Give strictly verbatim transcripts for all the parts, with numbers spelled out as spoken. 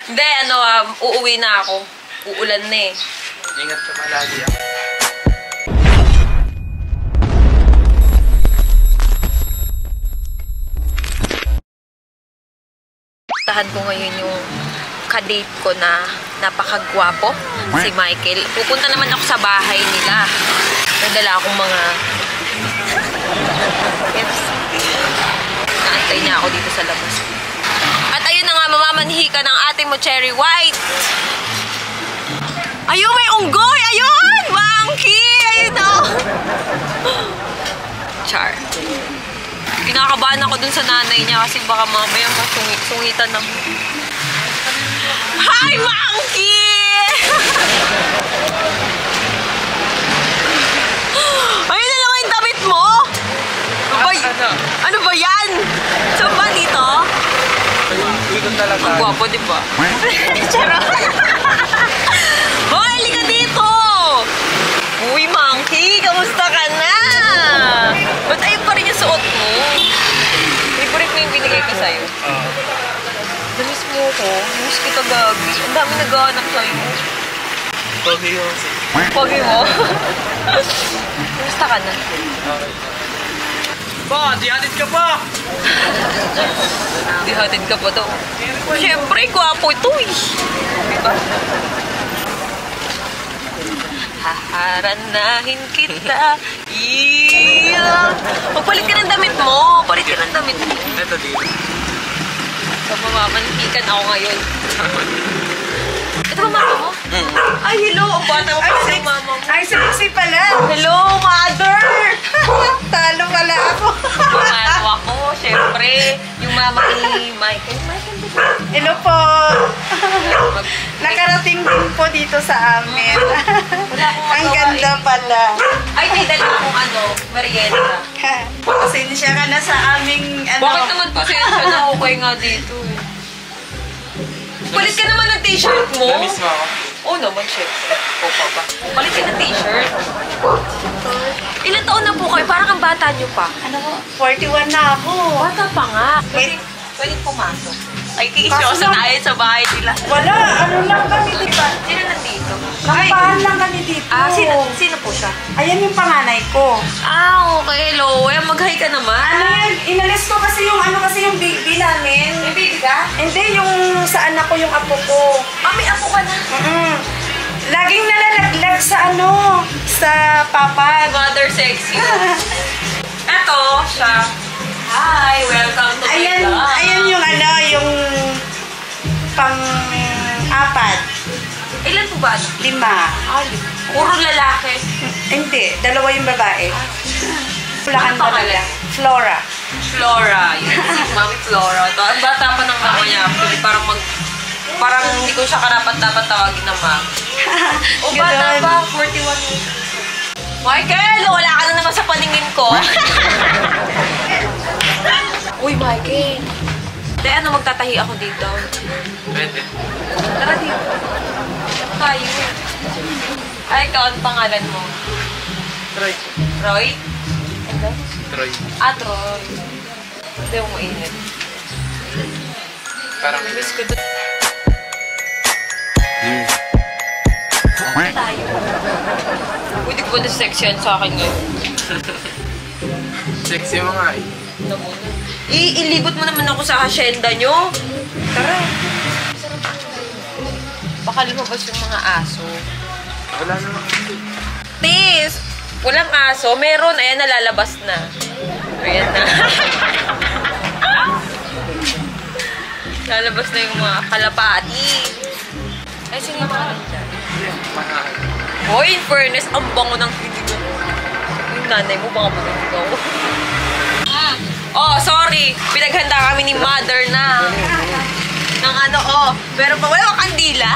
Hindi, ano, um, uuwi na ako. Uulan na eh. Ingat ka palagi ah. Tahan ko ngayon yung kadate ko na napakagwapo, si Michael. Pupunta naman ako sa bahay nila. Nadala akong mga... Yes. Naantay niya ako dito sa labas. At ayun na nga, mamamanhi ka ng ate mo, Cherry White. Ayun, may unggoy! Ayun! Monkey! Ayun o! Char. Kinakabahan ako dun sa nanay niya kasi baka mamaya masungit-sungitan ako. Hi, monkey! Ayun na lang yung damit mo! Ano ba, ano ba yan? Saan ba dito? Ikot talaga. Ang gwapo, di ba? Charot! Hoy, halika dito! Uy, monkey! Kamusta ka na? Ba't ayun pa rin yung suot mo? Favorite mo yung binigay ko sa'yo. Oo. Uh. Namiss mo ko. Namiss kita, Gagi. Ang dami nag-aanap sa'yo. Pogi mo. Pogi mo? Kamusta ka na? Okay. Pa, dihatid ka pa! Dihatid ka pa daw. Siyempre, gwapo ito eh. Diba? Haharanahin kita. Iya! Magpalit ka ng damit mo. Palit ka ng damit mo. Ito dito. So, mamamanhikan ako ngayon. Ito ba mama mo? Mm. Ay, hello! Ang bata mo pala ng mama mo. Ay, sexy pala! Hello, mother! Talo pala ako. Ano ako, syempre. Yung mama ni Michael. Michael, dito. Hello po! Nakarating din po dito sa amin. Ang ganda pala. Ay, may dala akong ano, merienda. Pasensya ka na sa aming ano. Bakit naman pasensya na okay nga dito eh? Palit ka naman ng t-shirt mo. Namiss mo ako? Oo naman, syempre. O pa ba? Palit ka ng t-shirt. Ilan taon na po kayo? Parang ang bata nyo pa. Ano ko? forty-one na ako. Bata pa nga. Pwede, pwede pumasok. Ay, kikisyosa na ayun sa bahay nila. Wala, ano lang kami, di ba? Sino nandito? Kampahan lang kami dito. Ah, sino, sino po siya? Ayan yung panganay ko. Ah, okay. Hello. Eh, mag-hi ka naman. Ano yan? Inalis ko kasi yung ano kasi yung baby namin. May baby ka? Hindi, yung sa anak ko, yung apo ko. Ah, may apo ka na. Mm-mm. Laging nalalaglag sa ano, sa papag. Mother sexy. Eto, siya. Hi, welcome to Ayan, my vlog. ayan yung ano, yung pang-apat. Ilan po ba? Lima. Ah, puro lalaki. Hindi, dalawa yung babae. Pulakan Ano talaga. Flora. Flora. Yun si Mami Flora. To, ang bata pa ng mama niya. Actually, parang mag... Parang hindi ko siya karapat-dapat tawagin na ma. O, bata Ganun. pa. forty-one years. Michael! Wala ka na naman sa paningin ko. Uy, Michael. Hindi, ano, magtatahi ako dito. Pwede. Tara dito. Tayo. Ay, ikaw, ang pangalan mo? Troy. Roy? Ano? Troy. Ah, Troy. Hindi mo mainit. Parang Miss ko doon. Tayo. Pwede ko na section sa akin ngayon. sexy mo nga eh. Ano mo na? I ilibot mo naman ako sa hasyenda nyo. Tara. Baka lumabas yung mga aso. Wala naman. Tis! Walang aso. Meron. Ayan, nalalabas na. Ayan na. Lalabas na yung mga kalapati. Ay, sino yung mga nandyan? Mahal. Hoy, in fairness, ang bango ng kilig. Yung nanay mo, baka magagaw. Oh, sorry. Pinaghanda kami ni Mother na. Ng ano, oh. Pero pa wala kang kandila.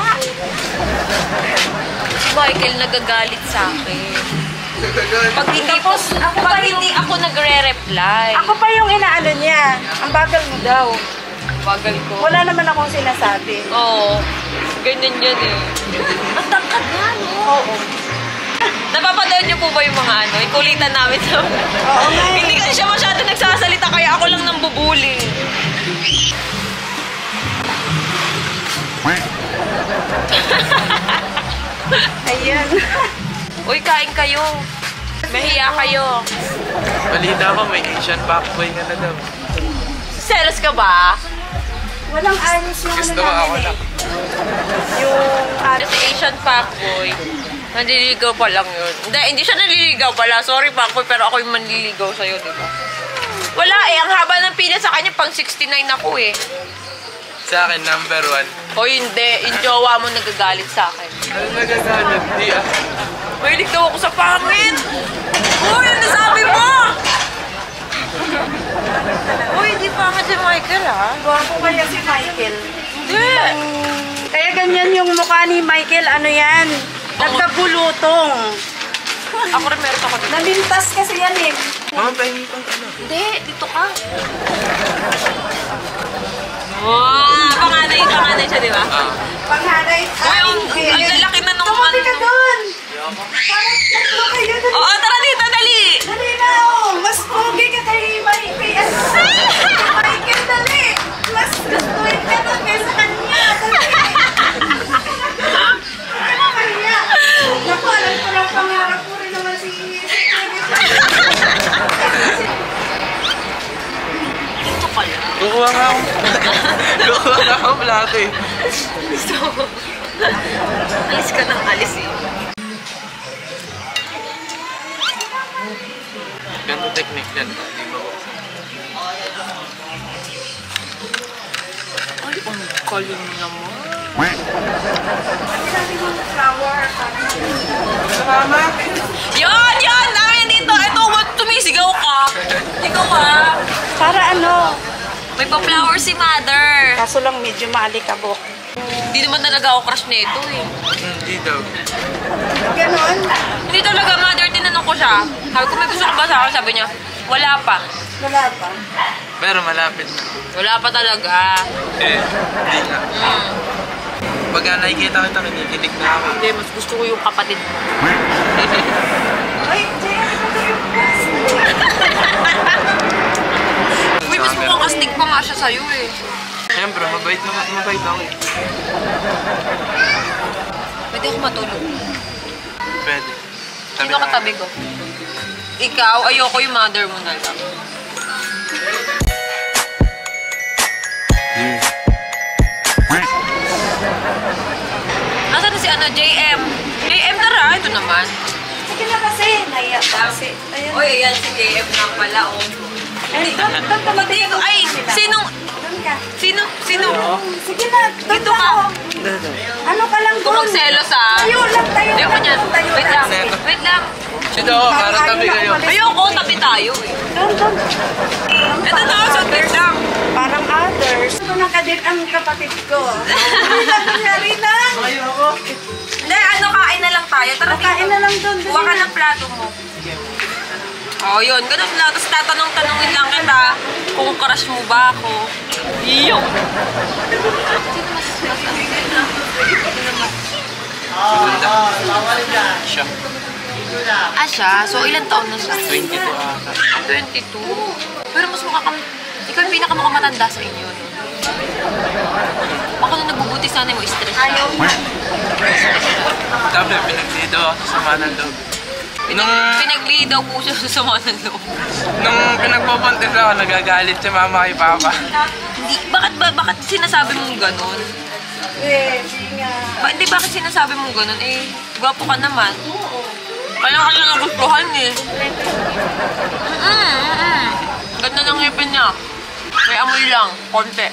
Si Michael nagagalit sa akin. Pag hindi po, Ako pag pa hindi ako nagre-reply. Ako pa yung inaano niya. Ang bagal mo daw. Bagal ko. Wala naman akong sinasabi. Oo. Ganyan yan eh. Ang tangkad nga, no? Oo. Napapanood niyo po ba yung mga ano? Ikulitan namin sa... Oo nga. Hindi kasi siya masyado nagsasalita kaya ako lang nang bubuli. Ayan. Uy, kain kayo. Mahiya kayo. Balita ko, may Asian Packboy ka na daw. Selos ka ba? Walang ayos yung Gusto ano ko ako namin lang. eh. Yung Ano si Asian Fuckboy? Nanliligaw pa lang yun. Hindi, hindi siya nanliligaw pala. Sorry, Fuckboy, pero ako yung manliligaw sa'yo, di ba? Wala eh. Ang haba ng pila sa kanya, pang sixty-nine ako eh. Sa akin, number one. O hindi, yung jowa mo nagagalit sa akin. Ano nagagalit? Di ah. Mahilig daw ako sa pangit! Uy, ano sabi mo? Uy, hindi pangit si Michael, ha? Gwapo kaya si Michael. Hindi. Kaya ganyan yung mukha ni Michael, ano yan? Nagkabulutong. Ako rin meron ako dito. Namintas kasi yan eh. Mama, pahingi pang ano. Hindi, dito ka. Wow, panganay, panganay siya, di ba? Ah. Panghanay. Uy, ang, ang lalaki na nung Tumabi ka ano. doon. Parang tatlo kayo. Dali, Oo, tara dito, dali! dali na oh. Mas pogi ka kay Michael. Michael, dali. Mas gustuin ka doon kaysa kanya. Dali. Ano kanya? Naku, alam ko lang pangarap ko rin naman si... Dito pala. Kukuha nga ako. Kukuha nga ako plato eh. So, alis ka ng alis eh. Ganto technique yan. Hindi mabuksan. Ay, ang galing naman. Sabi mo na flower. Salamat! Yan, yan! Dami dito! Ito, ba't tumisigaw ka? Ikaw ka. Para ano? May pa-flower si mother. Kaso lang medyo maalikabok. Hindi naman talaga ako crush nito eh. Hindi daw. Ganon? Hindi talaga, mother. Tinanong ko siya. Sabi ko, may gusto ka ba sa akin? Sabi niya, wala pa. Wala pa. Pero malapit na. Wala pa talaga. Eh, hindi na. Mm. Pagka nakikita kita, kinikilig na ako. Hindi, mas gusto ko yung kapatid mo. Ay, Jaya, ano ba yung bus? Uy, mas mukhang astig pa nga siya sa'yo eh. Siyempre, mabait na mabait ako eh. Pwede ako matulog. Pwede. Sino katabi ko? Ikaw, ayoko yung mother mo na lang. Nasaan na si ano, J M? J M tara, ito naman. Sige na kasi, naiya pa kasi. Ayan. Uy, yan si J M na pala, oh. Ay, doon, doon ka Hindi ko, ay, sinong, Doon ka. sino, sino? Sige na, doon Dito ka. oh. Ano ka lang Kung doon? magselos ah. Tayo lang, tayo Ayoko lang. niyan. Tayo Wait lang, lang. wait lang. Sino ako? Para tabi kayo. Ayoko, tabi tayo eh. Doon, doon. Ito na, sa lang. Parang others. Ito na kadit ang kapatid ko. Rina, Rina, Rina. Hindi, ano, kain na lang tayo. Tara dito. Kain na lang doon. dali Kuha ka na. ng plato mo. Oh, yun. Ganun lang. Tapos tatanong-tanongin lang kita kung crush mo ba ako. Iyo. Sino mas Siya. Ah, siya? So, ilan taon na siya? twenty-two ata. twenty-two. Pero mas mukha kang... Ikaw yung pinakamukhang matanda sa inyo, no? Baka na nagbubuti sana mo stress. Ayaw na. Sabi, pinagdido ako sa sama ng loob. Nung, Pinagli daw po siya sa sama ng loob. nung pinagpupuntis ako, nagagalit si mama kay papa. Hindi, bakit ba, bakit sinasabi mong ganun? Eh, hindi nga. Ba, hindi, bakit sinasabi mong ganun? Eh, gwapo ka naman. Kaya ka na nagustuhan eh. Mm-mm, mm-mm. Ganda ng ngipin niya. May amoy lang, konti.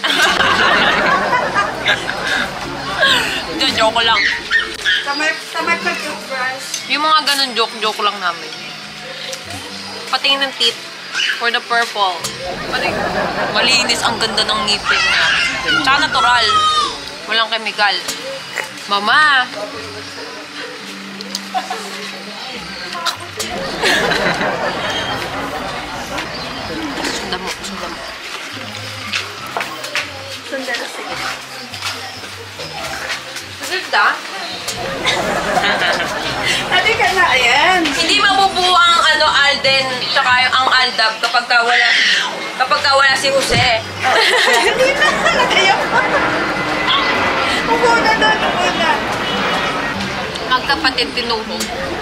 Hindi, joke lang. Tamay, tamay ka toothbrush. Yung mga ganun joke-joke lang namin. Patingin ng tip for the purple. Pati, malinis, ang ganda ng ngipin niya. Tsaka natural. Walang chemical. Mama! Sundan mo, sundan mo. Sundalo, sige. Ganda? Hali ka na, ayan. Hindi mabubuo ang ano, Alden tsaka yung ang Aldab kapag ka wala, kapag ka wala si Jose. Hindi na, nagayaw pa. Upo na doon, upo na. Magkapatid tinuhog.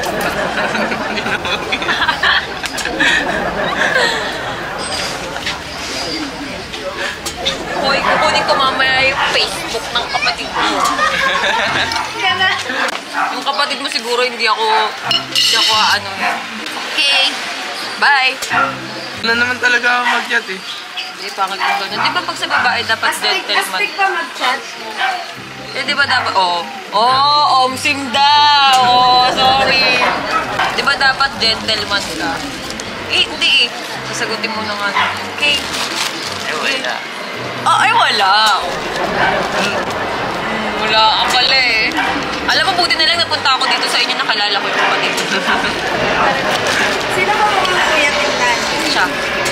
Hoy, kukunin ko mamaya yung Facebook ng kapatid mo. Yan na. Yung kapatid mo siguro hindi ako, hindi ako ano eh. Okay, bye! Ano naman talaga ako mag-chat eh. Hindi, pangit yung gano'n. Di ba pag sa babae dapat Astig, gentleman? astig pa mag-chat. Eh, di ba dapat, oh, oh, omsim daw, oh, sorry. Di ba dapat gentleman ka? Eh, hindi eh. Sasagutin mo na nga. Okay. Eh, wala. Ah, ay, wala. Hmm, wala ka pala eh. Alam mo, buti na lang napunta ako dito sa inyo, nakalala ko yung kapatid. Sino ba mga kuya tingnan? Siya.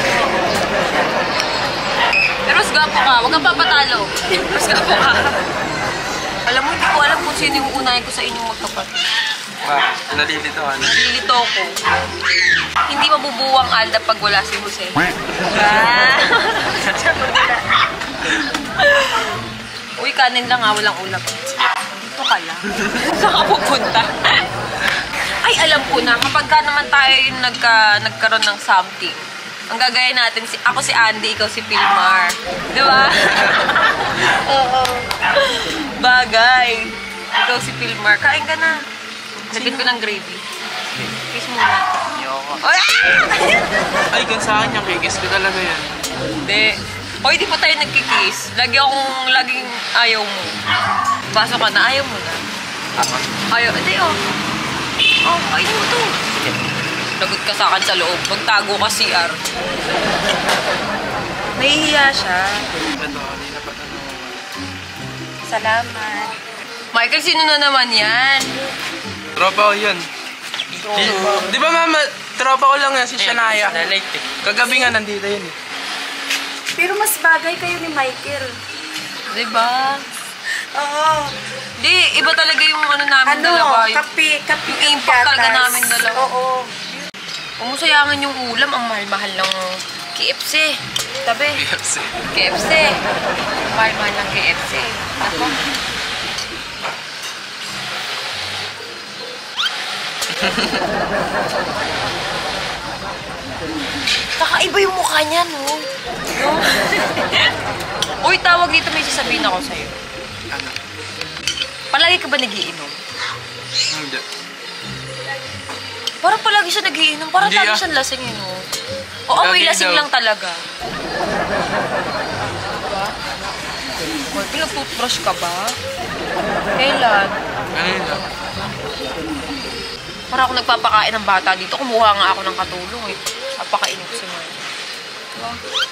Pero mas gwapo ka, huwag kang papatalo. Mas gwapo ka. Alam mo, hindi ko alam kung sino yung unahin ko sa inyong magkapatid. Ba, nalilito ka na. Nalilito ko. Hindi mabubuwang Alda pag wala si Jose. Ah. Uy, kanin lang ha, walang ulam. Dito ka lang. Saan ka pupunta? Ay, alam ko na, kapag ka naman tayo yung nagka, nagkaroon ng something, ang gagaya natin, si, ako si Andy, ikaw si Pilmar. Di ba? Oo. Bagay. Ikaw si Pilmar. Kain ka na. Lagyan ko ng gravy. Kiss mo na. Ayoko. Ay! Ay, gan sa akin yung kikis ko talaga yan. Hindi. Hoy, di pa tayo nagkikiss. Lagi akong laging ayaw mo. Pasok ka na, ayaw mo na. Ako? Ayaw. Hindi, oh. Oh, kainin mo to. Lagot ka sa akin sa loob. Magtago ka C R. Nahihiya siya. Ito, kanina pa tanong. Salamat. Michael, sino na naman yan? Tropa ko yun. Di, di ba mama, tropa ko lang yan, si Shania. Kagabi nga nandito yun eh. Pero mas bagay kayo ni Michael. Diba? Oo. Di, iba talaga yung ano namin Ano, dalawa. Yung, kapi, kapi. yung impact talaga gatas. namin dalawa. Oo. Huwag mo sayangan yung ulam. Ang mahal-mahal ng K F C. Tabi. Yes. K F C. Mahal-mahal ng K F C. Ako. Kakaiba yung mukha niya, no? No? Uy, tawag dito, may sasabihin ako sa'yo. Ano? Palagi ka ba nagiinom? Hindi. Parang palagi siya nagiinom. Parang Hindi, lagi ah. siyang lasing, eh, no? Oo, may Lagi lasing daw. lang talaga. Diba? Boy, pinag-toothbrush ka ba? Kailan? Ano yun lang? Para ako nagpapakain ng bata dito. Kumuha nga ako ng katulong, eh. Papakainin ko si Mark. Diba?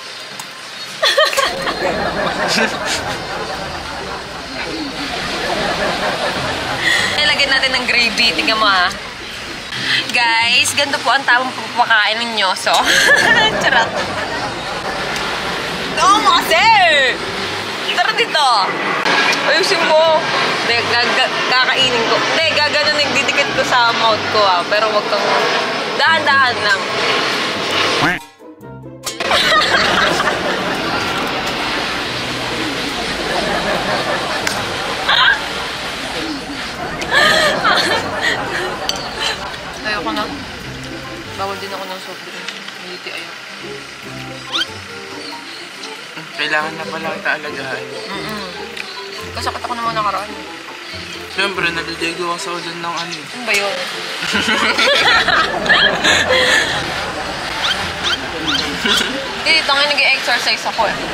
Nilagyan natin ng gravy. Tingnan mo, ha. Guys, ganito po ang tamang pagpapakain ninyo. So, charot. Oo mo kasi! Tara dito. Ayusin mo. Hindi, gag- kakainin ko. Hindi, gagano nagdidikit ko sa mouth ko, ha. Pero wag kang... Dahan-dahan lang. Ayoko na. Bawal din ako ng soft drink. Hindi ayoko. Kailangan na pala kita alagahan. Mm-mm. Kasakit ako naman nakaraan. Siyempre, naliligo ako sa ulan ng ano eh. Ano ba yun? Dito nga nag-exercise ako eh.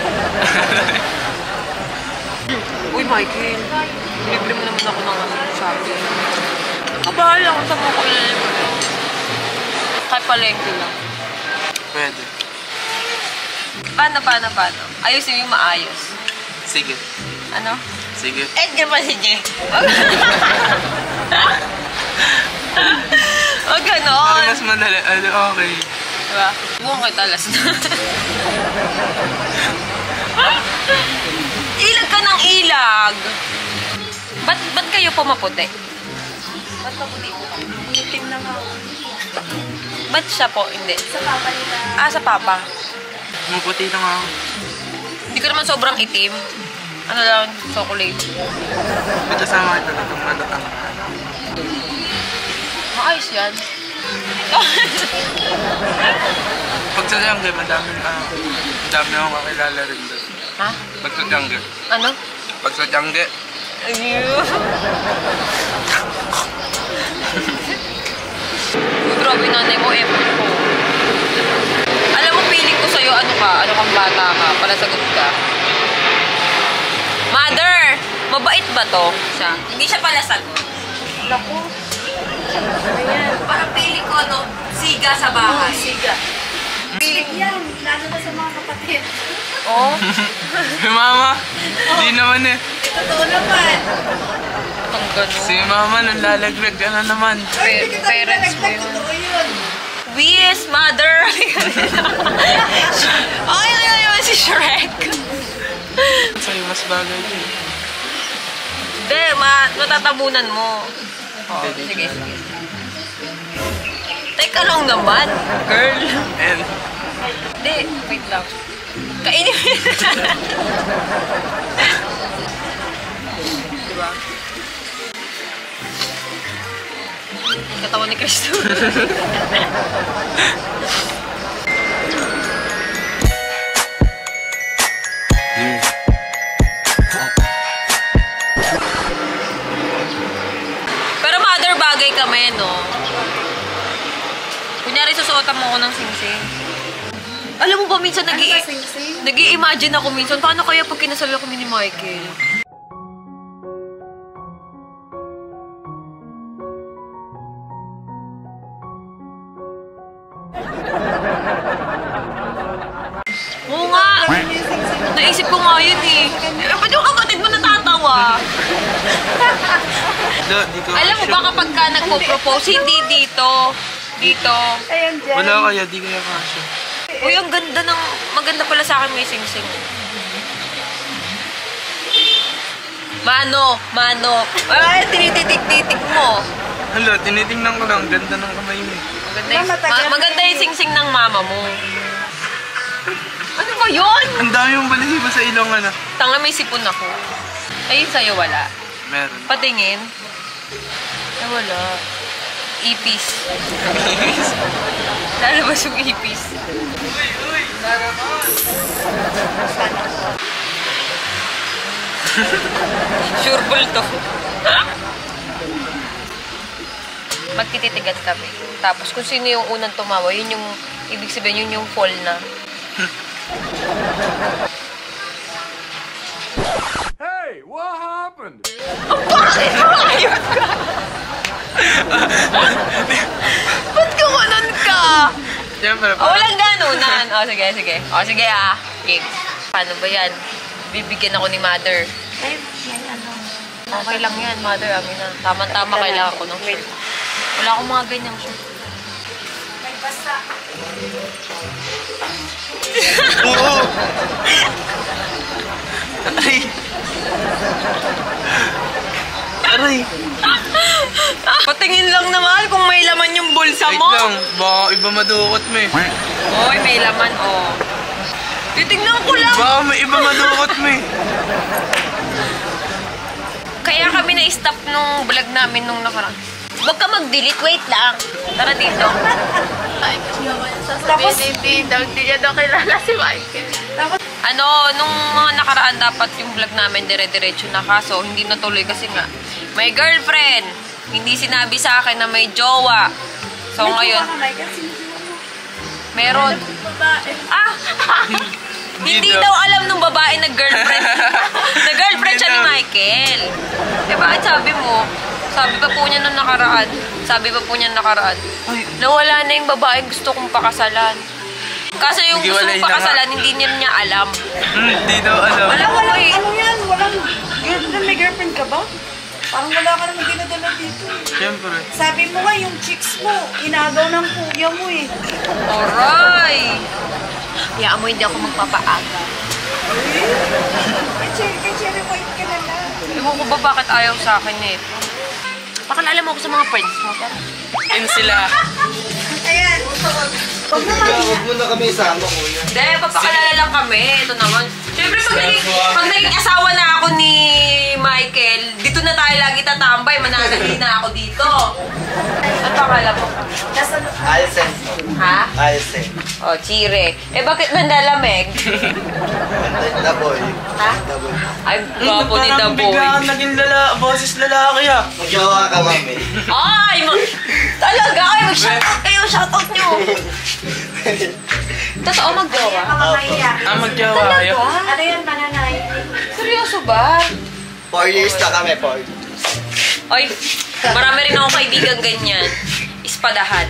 Uy, Michael. Libre mo naman ako ng ano, shopping. Kabahala ako sa mga ko ilalibre. Kahit palengke lang. Pwede. Paano, paano, paano? Ayusin yung maayos. Sige. Ano? Sige. Edgar pa si Jay. Huwag Para ganon. mas madali. Ano, okay. Diba? Buong kita alas na. Ilag ka ng ilag. Ba't, ba't kayo pumaputi? Ba't maputi po kayo? Itim na nga ako. Ba't siya po? Hindi. Sa papa nila. Ah, sa papa. Maputi na nga ako. Hindi ko naman sobrang itim. Ano lang, chocolate. May kasama ito na itong malatang. yan. Pag sa jungle, madami na ako. Madami akong kakilala rin doon. Ha? Pag sa jungle. Ano? Pag sa jungle. Ayun. Grabe nanay mo, effort ko. Alam mo, feeling ko sa'yo, ano ka, ano kang bata ka, pala sagot ka. Mother! Mabait ba to? Siya. Hindi siya pala sagot. Naku. Ayan. Parang feeling ko, ano, siga sa bahay. Oh, siga. Feeling Yan, lalo na sa mga kapatid. Oh. Si mama, di naman eh. Totoo naman. Ang gano'n. Si mama, nalalagrag ka na naman. Ay, hindi kita Parents mo nalaglag. yun. Totoo yun. Yes, mother! Ay, ano naman si Shrek? Sa'yo mas bagay din. Hindi, ma matatabunan mo. Oh, sige, sige. Teka lang naman, girl. And, Hindi, wait lang. Kainin mo yun. Diba? Katawan ni Cristo. Pero mother, bagay kami, no? Kunyari, susuotan mo ako ng sing-sing. Alam mo ba, minsan Ano nag-i- ba, sing-sing? nag-i-imagine ako minsan, paano kaya pag kinasal kami ni Michael? Oo nga! Naisip ko nga yun eh. Eh, ba't yung kapatid mo natatawa? do, di ko. Alam mo ba kapag ka nagpo-propose, hindi dito. Dito. Ayan dyan. Wala kaya, di kaya kasya. Uy, ang ganda ng... Maganda pala sa akin may sing-sing. Mano, mano. Ay, tinititik-titik mo. Hala, tinitingnan ko lang, ganda ng kamay mo. Maganda yung, Matagal ma- maganda na yung sing-sing ng mama mo. Ano ba yun? Ang dami mong balahibo sa ilong, ano? Tanga, may sipon ako. Ayun sa'yo, wala. Meron. Patingin. Ay, wala. Ipis. Lalabas yung ipis. Uy, uy, laraman! Sure ball to. Magtititigan kami. Tapos kung sino yung unang tumawa, yun yung, ibig sabihin, yun yung fall na. Hey, what happened? Ang bakit? Ayun ka! Ba't gumanon ka? Siyempre, O, walang ganunan. O, sige, sige. O, sige ah. Game. Paano ba yan? Bibigyan ako ni mother. Ay, may ano. Okay lang yan, mother. Amin na. Tama-tama kailangan ko ng shirt. Wala akong mga ganyang shirt. May basa. oo! Aray! Aray! Patingin lang naman kung may laman yung bulsa Wait mo. lang, baka iba madukot mo eh. Oy, may laman, oh. Titignan ko lang. Baka may iba madukot mo eh. Kaya kami na-stop nung vlog namin nung nakaraan. Huwag ka mag-delete, wait lang. Tara dito. Tapos, hindi daw, hindi niya daw kilala si Michael. tapos, Ano, nung mga nakaraan dapat yung vlog namin dire-diretso na, kaso hindi natuloy kasi nga may girlfriend. Hindi sinabi sa akin na may jowa. So ngayon, may jowa ka, Michael. Sinusuwa mo. meron. Babae. Ah! Hindi daw alam nung babae na girlfriend. na girlfriend siya ni Michael. Eh bakit sabi mo? Sabi pa po niya nung nakaraan. Sabi pa po niya nung nakaraan. Uy, Nawala na yung babae gusto kong pakasalan. Kaso yung Sige, gusto walay kong na nga. pakasalan, hindi niya niya alam. hmm, di daw alam. Alam ko Walang, eh. ano yan? Walang girlfriend. May girlfriend ka ba? Parang wala ka naman dinadala dito. Siyempre. Sabi mo nga, yung chicks mo, inagaw ng kuya mo eh. Aray! Hayaan mo, hindi ako magpapaaga. Kay Cherry, kay Cherry White ka na lang. Ewan ko ba bakit ayaw sa akin eh. Pakilala mo ako sa mga friends mo. Tara. In sila. Ayan. Huwag naman. Huwag mo na kami isama, kuya. Hindi, papakalala lang kami. Ito naman. Siyempre, pag naging, pag naging asawa na ako ni Michael, dito na tayo lagi tatambay. Mananali na ako dito. Ano pangalan mo? Alsen. Ha? Alsen. O, Chire. Eh, bakit nandalamig? The boy. Ha? The boy. Ay, gwapo ni The Boy. bigla naging lala, boses lalaki ah. Magjawa ka, mami. Ay, ma talaga. Ay, mag-shoutout kayo. Shoutout nyo. Totoo mag-jowa? Mga mahiya. Ah, magjawa kayo. Ano yan, mananay? Seryoso ba? Four years na kami, four. Ay, marami rin ako kaibigan ganyan. Ispadahan.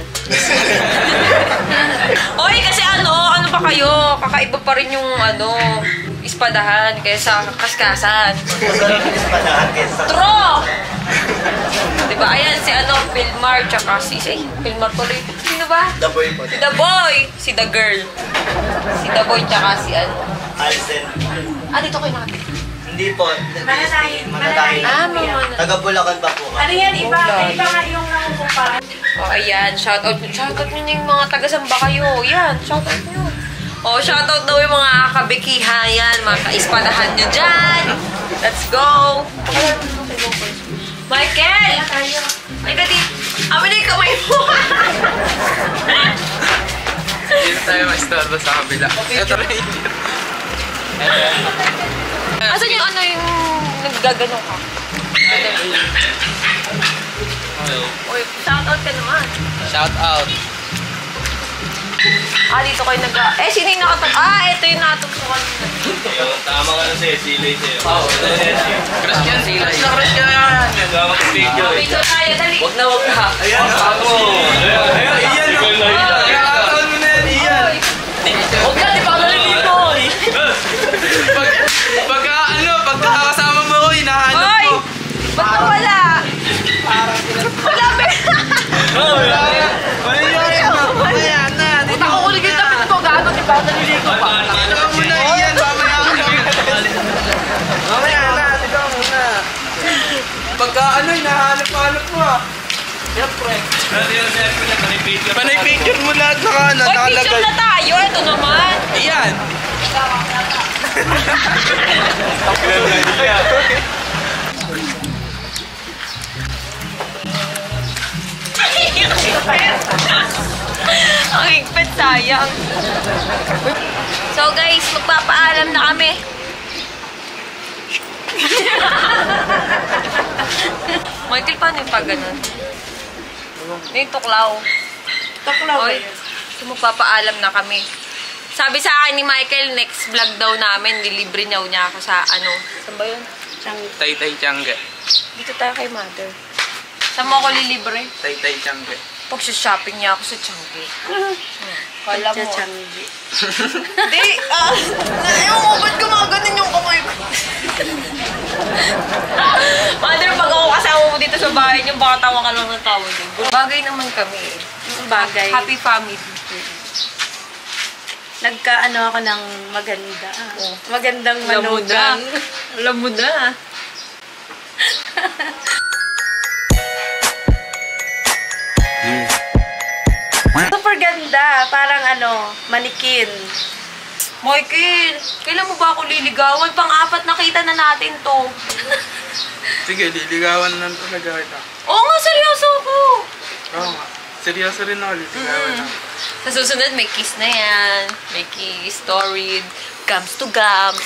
Oy, kasi ano, ano pa kayo? Kakaiba pa rin yung ano, ispadahan kaysa kaskasan. Mas panahan kesa. True! Diba? Ayan, si ano, Pilmar, tsaka si, si Pilmar tuloy. Sino ba? The boy po. Si The Boy! Si The Girl. Si The Boy, tsaka si ano. Alsen. Ah, dito kayo natin. Hindi po. Mananayin. Mananayin. Ah, mga Taga Bulacan pa po Ano kami. yan, iba? Iba nga yung nangungumpahan. Oh, ayan. Shoutout. Shoutout nyo yung mga taga-samba kayo. Yan, shoutout nyo. Oh, shoutout daw yung mga kabikihan yan. Mga kaispadahan nyo dyan. Let's go. Michael! Ay, kati. Amin na yung kamay mo. Dito tayo ma-istorbo sa kabila. Ito rin yun. Asan yung ano yung naggaganong ka? Uy, shoutout ka naman. Shout out. Ah, dito kayo nag- Eh, sino yung nakatug... Ah, ito yung nakatugsukan. Tama ka na sa'yo, silay sa'yo. Oo. Crush yan. Crush na crush yan. Nagkakapag-video Oh, video tayo, dali. Wag na, wag na. Ayan, ako. Ayan, iyan. Nakakataon mo na yan, iyan. Huwag na, di ba ako nalilito? Pag, pagka ano, pagka kasama mo ko, hinahanap Hoy! ko. Ba't nawala? Wala ba? Wala yan. Wala yan. Wala na. Ba't ako uligin tapit ko? Gago, di ba ako naliligo pa? Ikaw muna, iyan. Mamaya ako. Mamaya na. Ikaw muna. Pagka ano, hinahanap-hanap mo ah. Siyempre. Panay picture mo lahat naka ano, Hoy, picture nakalagay. na tayo. Ito naman. Iyan. Ang higpit, sayang. So guys, magpapaalam na kami. Michael, paano yung pag ganun? Yung tuklaw. Taklaw Oy, so magpapaalam na kami. Sabi sa akin ni Michael, next vlog daw namin, nilibre niya niya ako sa ano. Saan ba yun? Tay-tay Tiangge. Dito tayo kay Mother. Saan mo ako lilibre? Tay-tay Tiangge. Pag shopping niya ako sa Changi. Hmm. Kala mo. Hindi. Ah, yung mo, ba't gumaganon yung kamay ko? Mother, pag ako kasama mo dito sa bahay niyo, baka tawa ka lang ng tawa din. Bagay naman kami eh. Bagay. Happy family. Nagkaano ako ng maganda. Magandang manugang. Alam mo na. Super ganda. Parang ano, manikin. Michael, kailan mo ba ako liligawan? Pang-apat na kita na natin to. Sige, liligawan na talaga kita. Oo nga, seryoso ako. Oo nga. Seryoso rin ako, liligawan na. Sa susunod, may kiss na yan. May kiss, storied, gums to gums.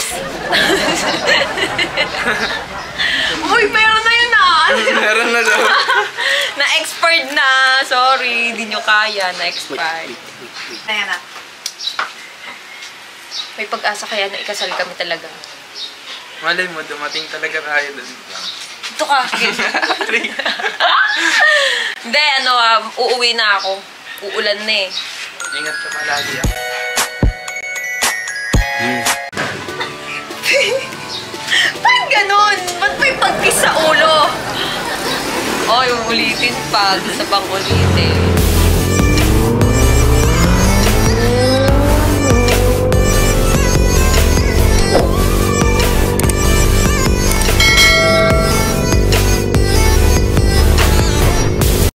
Uy, meron na yun ah! Meron na daw. Na-expired na. Sorry, hindi nyo kaya. Na-expired. Ayan na. May pag-asa kaya na ikasal kami talaga. Malay mo, dumating talaga tayo doon. Ito ka. Hindi, ano, um, uuwi na ako. Uulan na eh. Ingat ka palagi ah. Ba't ganun? Ba't may pagkis sa ulo? Oy, ulitin pa. Gusto pang ulitin.